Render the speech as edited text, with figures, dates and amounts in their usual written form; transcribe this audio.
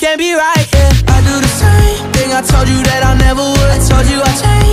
can't be right, yeah. I do the same thing I told you that I never would. I told you I changed